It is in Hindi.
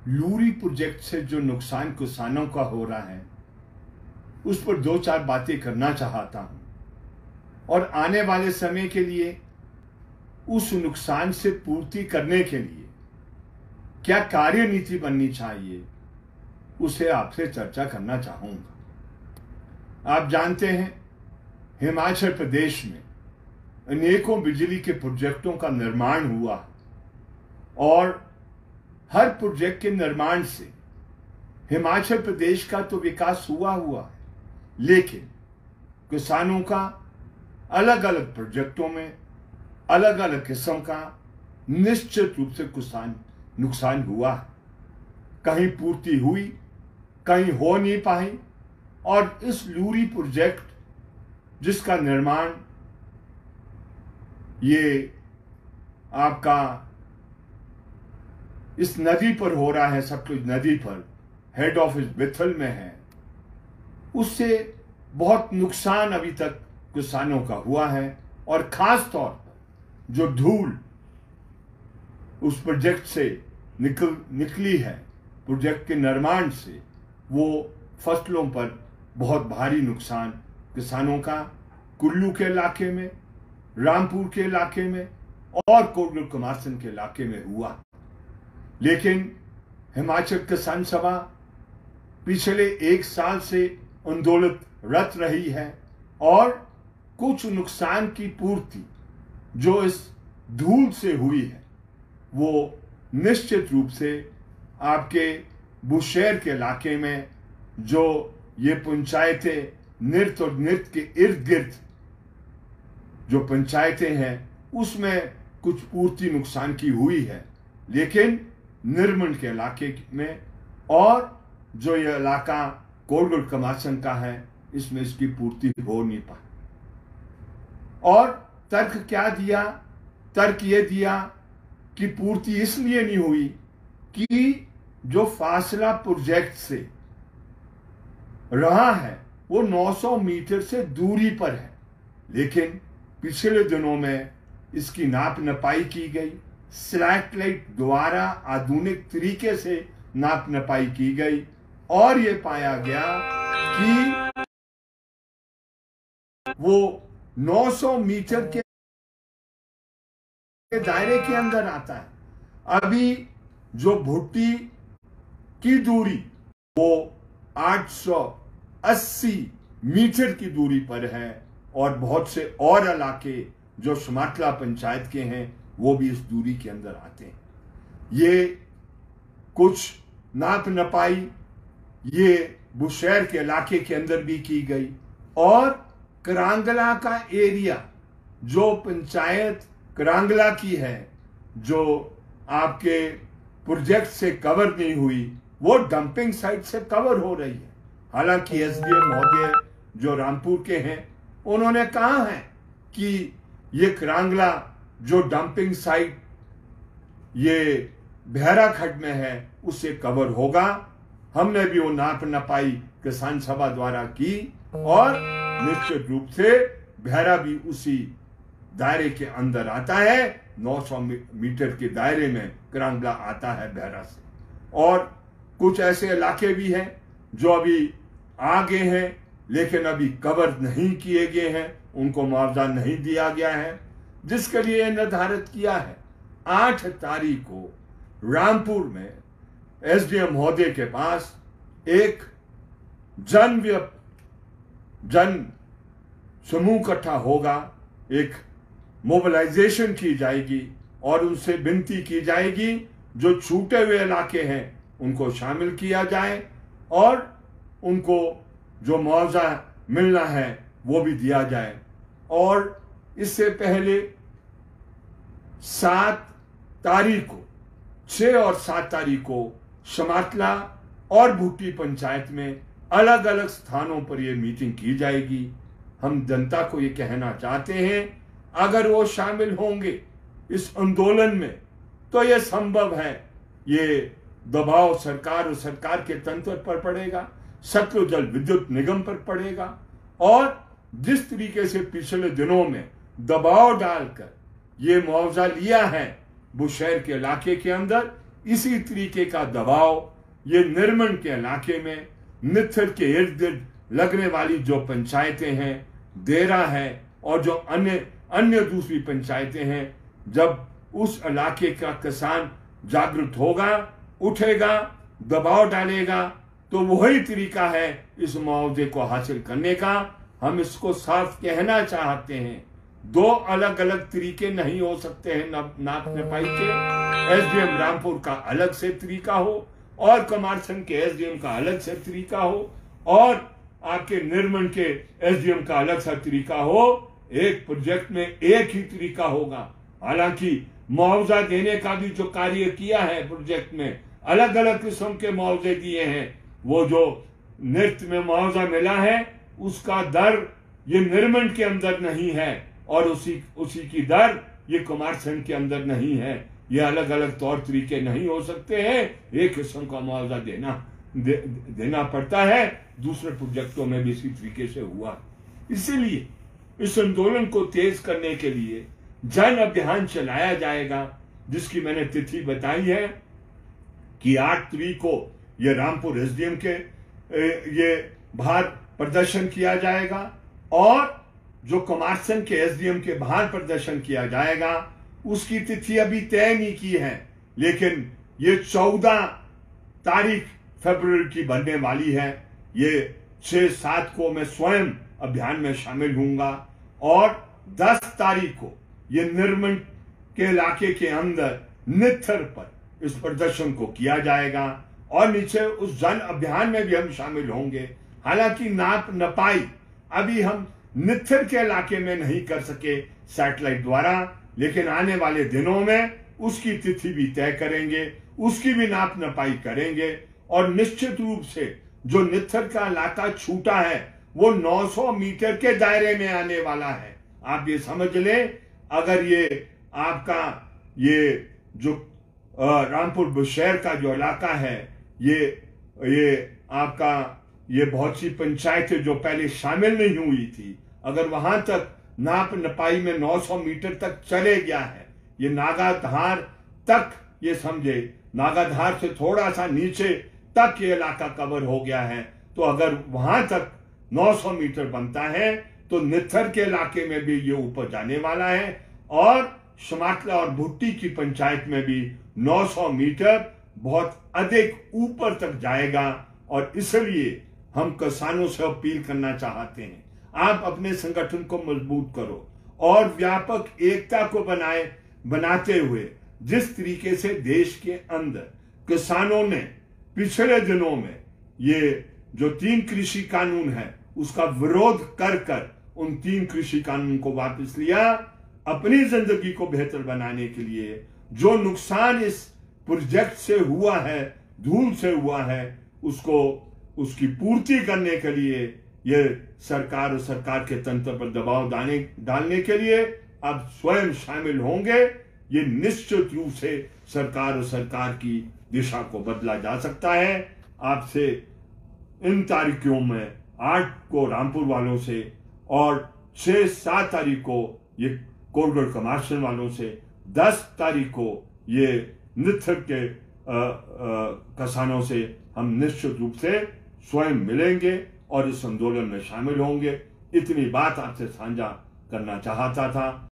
लूरी प्रोजेक्ट से जो नुकसान किसानों का हो रहा है उस पर दो चार बातें करना चाहता हूं और आने वाले समय के लिए उस नुकसान से पूर्ति करने के लिए क्या कार्यनीति बननी चाहिए उसे आपसे चर्चा करना चाहूंगा। आप जानते हैं हिमाचल प्रदेश में अनेकों बिजली के प्रोजेक्टों का निर्माण हुआ और हर प्रोजेक्ट के निर्माण से हिमाचल प्रदेश का तो विकास हुआ है, लेकिन किसानों का अलग अलग प्रोजेक्टों में अलग अलग किस्म का निश्चित रूप से नुकसान हुआ। कहीं पूर्ति हुई, कहीं हो नहीं पाई। और इस लूरी प्रोजेक्ट जिसका निर्माण ये आपका इस नदी पर हो रहा है, सतलुज नदी पर, हेड ऑफिस बिथल में है, उससे बहुत नुकसान अभी तक किसानों का हुआ है। और खास तौर पर जो धूल उस प्रोजेक्ट से निकली है, प्रोजेक्ट के निर्माण से, वो फसलों पर बहुत भारी नुकसान किसानों का कुल्लू के इलाके में, रामपुर के इलाके में और कोटगढ़ कुमारसैन के इलाके में हुआ। लेकिन हिमाचल किसान सभा पिछले एक साल से आंदोलनरत रही है और कुछ नुकसान की पूर्ति जो इस धूल से हुई है वो निश्चित रूप से आपके बुशहर के इलाके में जो ये पंचायतें नृत्य और नृत्य के इर्द गिर्द जो पंचायतें हैं उसमें कुछ पूर्ति नुकसान की हुई है। लेकिन निर्मल के इलाके में और जो ये इलाका कोटगढ़ कुमारसैन का है इसमें इसकी पूर्ति हो नहीं पाई। और तर्क क्या दिया? तर्क ये दिया कि पूर्ति इसलिए नहीं हुई कि जो फासला प्रोजेक्ट से रहा है वो 900 मीटर से दूरी पर है, लेकिन पिछले दिनों में इसकी नाप नपाई की गई, सैटेलाइट द्वारा आधुनिक तरीके से नाप नपाई की गई और ये पाया गया कि वो 900 मीटर के दायरे के अंदर आता है। अभी जो भुट्टी की दूरी वो 880 मीटर की दूरी पर है और बहुत से और इलाके जो समातला पंचायत के हैं वो भी इस दूरी के अंदर आते हैं। ये कुछ नाप नपाई ये बुशहर के इलाके के अंदर भी की गई और करांगला का एरिया जो पंचायत करांगला की है जो आपके प्रोजेक्ट से कवर नहीं हुई वो डंपिंग साइट से कवर हो रही है। हालांकि एसडीएम महोदय जो रामपुर के हैं उन्होंने कहा है कि ये करांगला जो डंपिंग साइट ये बहरा खड्ड में है उससे कवर होगा। हमने भी वो नाप नपाई किसान सभा द्वारा की और निश्चित रूप से बहरा भी उसी दायरे के अंदर आता है। 900 मीटर के दायरे में करांगला आता है बहरा से। और कुछ ऐसे इलाके भी हैं जो अभी आगे हैं लेकिन अभी कवर नहीं किए गए हैं, उनको मुआवजा नहीं दिया गया है, जिसके लिए निर्धारित किया है 8 तारीख को रामपुर में एसडीएम महोदय के पास एक जन समूह इकट्ठा होगा, एक मोबिलाइजेशन की जाएगी और उनसे विनती की जाएगी जो छूटे हुए इलाके हैं उनको शामिल किया जाए और उनको जो मुआवजा मिलना है वो भी दिया जाए। और इससे पहले 7 तारीख को 6 और 7 तारीख को समातला और भुट्टी पंचायत में अलग अलग स्थानों पर यह मीटिंग की जाएगी। हम जनता को ये कहना चाहते हैं अगर वो शामिल होंगे इस आंदोलन में तो यह संभव है, ये दबाव सरकार और सरकार के तंत्र पर पड़ेगा, सतलुज जल विद्युत निगम पर पड़ेगा। और जिस तरीके से पिछले दिनों में दबाव डालकर ये मुआवजा लिया है बुशहर के इलाके के अंदर, इसी तरीके का दबाव ये निर्मन के इलाके में, नित्थर के इर्द गिर्द लगने वाली जो पंचायतें हैं, देरा है और जो अन्य दूसरी पंचायतें हैं, जब उस इलाके का किसान जागरूक होगा, उठेगा, दबाव डालेगा, तो वही तरीका है इस मुआवजे को हासिल करने का। हम इसको साफ कहना चाहते हैं, दो अलग अलग तरीके नहीं हो सकते हैं नाप नपाई के। एसडीएम रामपुर का अलग से तरीका हो और कमारसन के एसडीएम का अलग से तरीका हो और आपके निर्मन के एसडीएम का अलग सा तरीका हो। एक प्रोजेक्ट में एक ही तरीका होगा। हालांकि मुआवजा देने का भी जो कार्य किया है प्रोजेक्ट में, अलग अलग किस्म के मुआवजे दिए हैं। वो जो नृत्य में मुआवजा मिला है उसका दर ये निर्मन के अंदर नहीं है और उसी की दर ये कुमारसैन के अंदर नहीं है। ये अलग अलग तौर तरीके नहीं हो सकते हैं। एक किस्म का मुआवजा देना पड़ता है। दूसरे प्रोजेक्टों में भी इसी तरीके से हुआ। इसीलिए इस आंदोलन को तेज करने के लिए जन अभियान चलाया जाएगा, जिसकी मैंने तिथि बताई है कि 8 तारीख को ये रामपुर एसडीएम के ये बाहर प्रदर्शन किया जाएगा और जो कुमारसैन के एसडीएम के बाहर प्रदर्शन किया जाएगा उसकी तिथि अभी तय नहीं की है, लेकिन ये 14 तारीख फरवरी की बनने वाली है। ये 6-7 को मैं स्वयं अभियान में शामिल हूंगा और 10 तारीख को ये निर्मन के इलाके के अंदर नित्थर पर इस प्रदर्शन को किया जाएगा और नीचे उस जन अभियान में भी हम शामिल होंगे। हालांकि नाप नपाई अभी हम नित्थर के इलाके में नहीं कर सके सैटेलाइट द्वारा, लेकिन आने वाले दिनों में उसकी तिथि भी तय करेंगे, उसकी भी नाप नपाई करेंगे और निश्चित रूप से जो नित्थर का इलाका छूटा है वो 900 मीटर के दायरे में आने वाला है। आप ये समझ लें, अगर ये आपका ये जो रामपुर बुशहर का जो इलाका है, ये आपका ये बहुत सी पंचायतें जो पहले शामिल नहीं हुई थी, अगर वहां तक नाप नपाई में 900 मीटर तक चले गया है, ये नागाधार तक, ये समझे नागाधार से थोड़ा सा नीचे तक ये इलाका कवर हो गया है, तो अगर वहां तक 900 मीटर बनता है तो नित्थर के इलाके में भी ये ऊपर जाने वाला है और शमातला और भुट्टी की पंचायत में भी 900 मीटर बहुत अधिक ऊपर तक जाएगा। और इसलिए हम किसानों से अपील करना चाहते हैं, आप अपने संगठन को मजबूत करो और व्यापक एकता को बनाते हुए जिस तरीके से देश के अंदर किसानों ने पिछले दिनों में ये जो 3 कृषि कानून है उसका विरोध कर उन 3 कृषि कानून को वापस लिया, अपनी जिंदगी को बेहतर बनाने के लिए जो नुकसान इस प्रोजेक्ट से हुआ है, धूल से हुआ है, उसकी पूर्ति करने के लिए ये सरकार और सरकार के तंत्र पर दबाव डालने के लिए अब स्वयं शामिल होंगे। ये निश्चित रूप से सरकार और सरकार की दिशा को बदला जा सकता है। आपसे इन तारीखों में 8 को रामपुर वालों से और 6-7 तारीख को ये कोरगढ़ कमारसन वालों से, 10 तारीख को ये नित्थर के किसानों से हम निश्चित रूप से स्वयं मिलेंगे और इस आंदोलन में शामिल होंगे। इतनी बात आपसे साझा करना चाहता था।